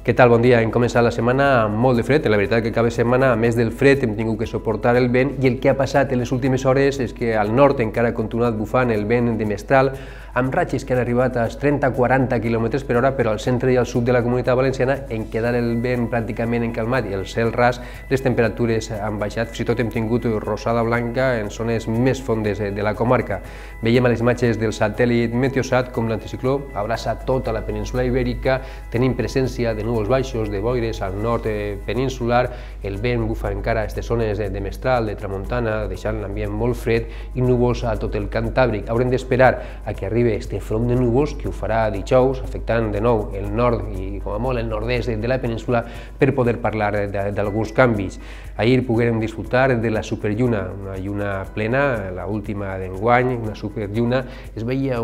Què tal? Bon dia. Hem començat la setmana amb molt de fred. La veritat que cada setmana, a més del fred, hem tingut que suportar el vent i el que ha passat en les últimes hores és que al nord encara ha continuat bufant el vent de mestral amb ratxes que han arribat als 30-40 km per hora, però al centre i al sud de la Comunitat Valenciana, en quedar el vent pràcticament encalmat i el cel ras, les temperatures han baixat. Fins i tot hem tingut rosada blanca en zones més fondes de la comarca. Veiem a les imatges del satèl·lit Meteosat com l'anticicló abraça tota la península ibèrica, tenim presència de núvols baixos, de boires al nord peninsular, el vent bufa encara a aquestes zones de mestral, de tramuntana, deixant l'ambient molt fred i núvols a tot el Cantàbric. Haurem d'esperar a que arribi este front de núvols que ho farà dijous, afectant de nou el nord i com a molt el nord-est de la península per poder parlar d'alguns canvis. Ahir poguérem disfrutar de la superlluna, una lluna plena, l'última d'enguany, una superlluna, es veia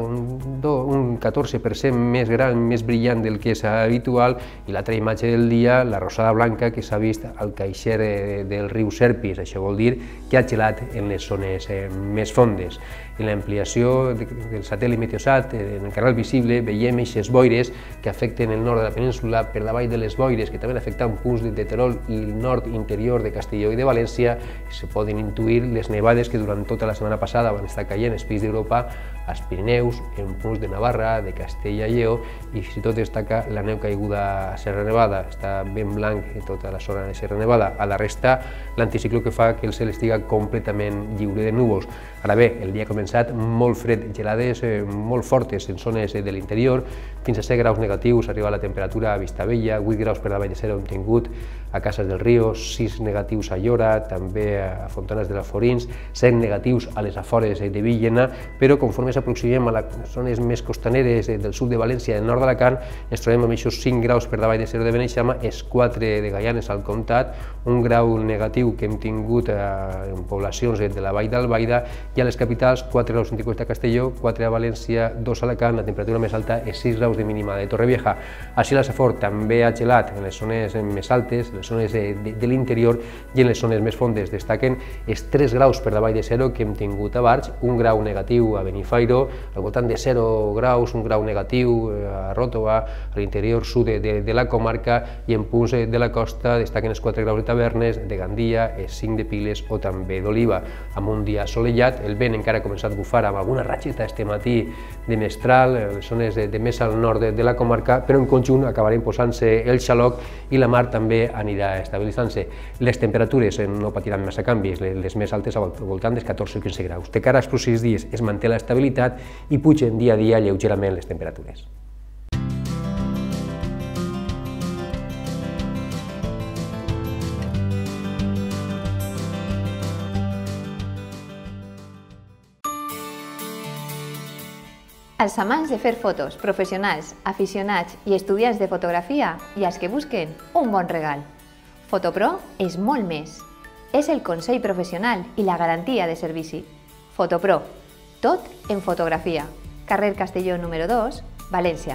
un 14% més gran, més brillant del que és habitual, i l'altra imatge del dia, la rosada blanca que s'ha vist al caixer del riu Serpis. Això vol dir que ha gelat en les zones més fondes. En l'ampliació del satèl·lit Meteosat, en el canal visible, veiem aquestes boires que afecten el nord de la península, per la vall de les Boires, que també afecten punts de Terol i el nord interior de Castelló i de València. Se poden intuir les nevades que durant tota la setmana passada van estar caient als Pics d'Europa, als Pirineus, en punts de Navarra, de Castella i Lleó, i fins i tot destaca la neu caiguda a Serra Nevada. Està ben blanc tota la zona de Serra Nevada. A la resta, l'anticicló que fa que el cel estiga completament lliure de núvols. Ara bé, el dia ha començat molt fred, gelades molt fortes en zones de l'interior, fins a 7 graus negatius arriba la temperatura a Vistabella, 8 graus per davall de zero hem tingut a Casas del Río, 6 negatius a Llora, també a Fontanes de la Forins, 7 negatius a les afores de Villena, però conforme s'aproximem a les zones més costaneres del sud de València i del nord d'Alacant, ens trobem amb aquests 5 graus per davall de zero de Beneixama, els 4 de Gaianes al Comtat, un grau negatiu que hem tingut en poblacions de la vall d'Albaida, i a les capitals 4 graus centígrads a Castelló, 4 a València, 2 a Alacant, la temperatura més alta és 6 graus de mínima de Torrevieja. Així la Safor també ha gelat en les zones més altes, les zones de l'interior, i en les zones més fondes destaquen els 3 graus per davall de zero que hem tingut a Barx, un grau negatiu a Benifairo, al voltant de 0 graus, un grau negatiu a Ròtova, a l'interior sud de la comarca, i en punts de la costa destaquen els 4 graus de Tavernes, de Gandia, els 5 de Piles o també d'Oliva. Amb un dia assolellat, el vent encara ha començat a bufar amb alguna ratxeta este matí de mestral, les zones de més al nord de la comarca, però en conjunt acabarem posant-se el xaloc i la mar també anirà estabilitzant-se. Les temperatures no patiran massa canvis, les més altes al voltant dels 14 o 15 graus. De cara als pròxims dies es manté l'estabilitat i pugen dia a dia lleugerament les temperatures. Els amants de fer fotos, professionals, aficionats i estudiants de fotografia i els que busquen un bon regal. Fotopro és molt més. És el consell professional i la garantia de servici. Fotopro, tot en fotografia. Carrer Castelló número 2, València.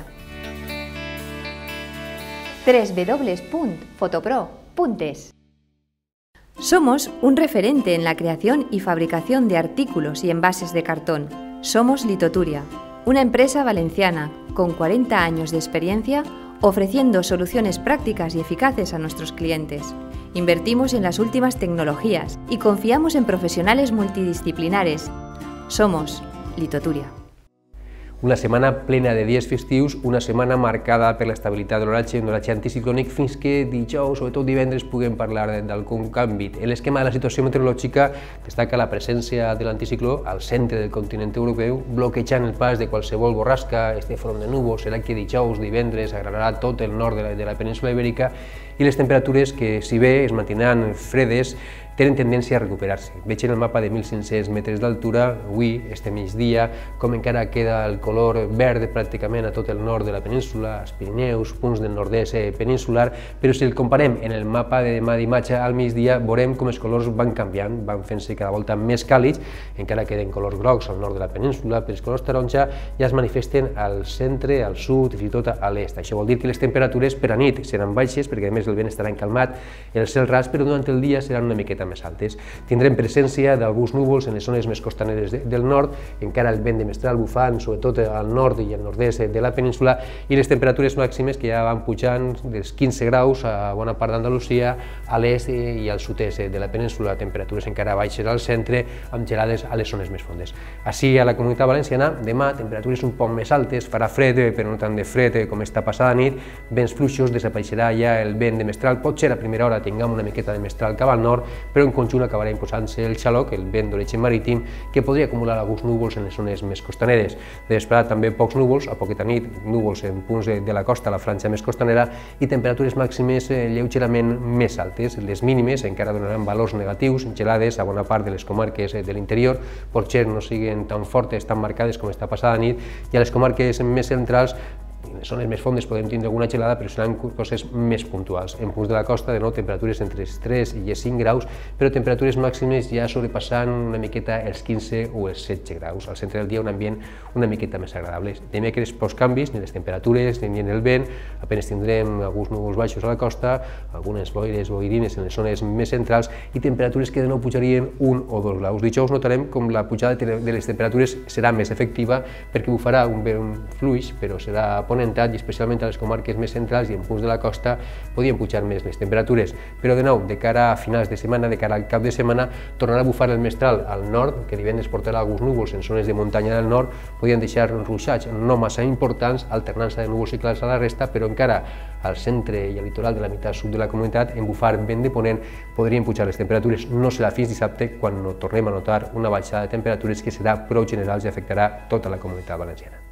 www.fotopro.es. Somos un referente en la creación y fabricación de artículos y envases de cartón. Somos Litoturia, una empresa valenciana con 40 años de experiencia ofreciendo soluciones prácticas y eficaces a nuestros clientes. Invertimos en las últimas tecnologías y confiamos en profesionales multidisciplinares. Somos Litoturia. Una setmana plena de dies festius, una setmana marcada per l'estabilitat de l'oratge, un oratge anticiclònic, fins que dijous, sobretot divendres, puguem parlar d'algun canvi. En l'esquema de la situació meteorològica destaca la presència de l'anticicló al centre del continent europeu, bloquejant el pas de qualsevol borrasca. Este front de núvols serà que dijous, divendres, agranarà tot el nord de la península ibèrica, i les temperatures que, si bé es mantindran fredes, tenen tendència a recuperar-se. Veig en el mapa de 1.500 metres d'altura, avui, este migdia, com encara queda el color verd pràcticament a tot el nord de la península, als Pirineus, punts del nord-est peninsular, però si el comparem en el mapa de demà d'imatge al migdia, veurem com els colors van canviant, van fent-se cada volta més càlids, encara queden colors grocs al nord de la península, però els colors taronja ja es manifesten al centre, al sud i fins i tot a l'est. Això vol dir que les temperatures per a nit seran baixes, perquè a més el vent estarà encalmat, el cel ras, però durant el dia seran una miqueta més altes. Tindrem presència d'alguns núvols en les zones més costaneres del nord, encara el vent de mestral bufant, sobretot al nord i al nord-est de la península, i les temperatures màximes que ja van pujant dels 15 graus a bona part d'Andalusia, a l'est i al sud-est de la península, temperatures encara baixes al centre, amb gelades a les zones més fondes. Així, a la Comunitat Valenciana, demà, temperatures un poc més altes, farà fred, però no tant de fred com esta passada nit, vents fluixos, desapareixerà ja el vent de mestral, potser a primera hora tinguem una miqueta de mestral cap al nord, però en conjunt acabarà imposant-se el xaloc, el vent d'origen marítim, que podria acumular alguns núvols en les zones més costaneres. De vesprada també pocs núvols, a poqueta nit, núvols en punts de la costa, la franja més costanera, i temperatures màximes lleugerament més altes. Les mínimes encara donaran valors negatius, gelades a bona part de les comarques de l'interior, potser no siguin tan fortes, tan marcades com esta passada nit, i a les comarques més centrals, en les zones més fondes podem tindre alguna gelada, però seran coses més puntuals. En punts de la costa, de nou, temperatures entre els 3 i els 5 graus, però temperatures màximes ja sobrepassant una miqueta els 15 o els 16 graus. Al centre del dia un ambient una miqueta més agradable. Dimecres pocs canvis, ni les temperatures ni en el vent, apenas tindrem alguns núvols baixos a la costa, algunes boires boirines en les zones més centrals i temperatures que de nou pujarien 1 o 2 graus. Dijous notarem com la pujada de les temperatures serà més efectiva perquè bufarà un vent fluix, però serà ponentat, i especialment a les comarques més centrals i en punts de la costa podien pujar més les temperatures. Però de nou, de cara a finals de setmana, de cara al cap de setmana, tornarà a bufar el mestral al nord, que divendres portarà alguns núvols en zones de muntanya del nord, podien deixar ruixats no massa importants, alternança de núvols i clars a la resta, però encara al centre i al litoral de la meitat sud de la comunitat, en bufar vent de ponent, podrien pujar les temperatures. No serà fins dissabte quan tornem a notar una baixada de temperatures que serà prou general i afectarà tota la Comunitat Valenciana.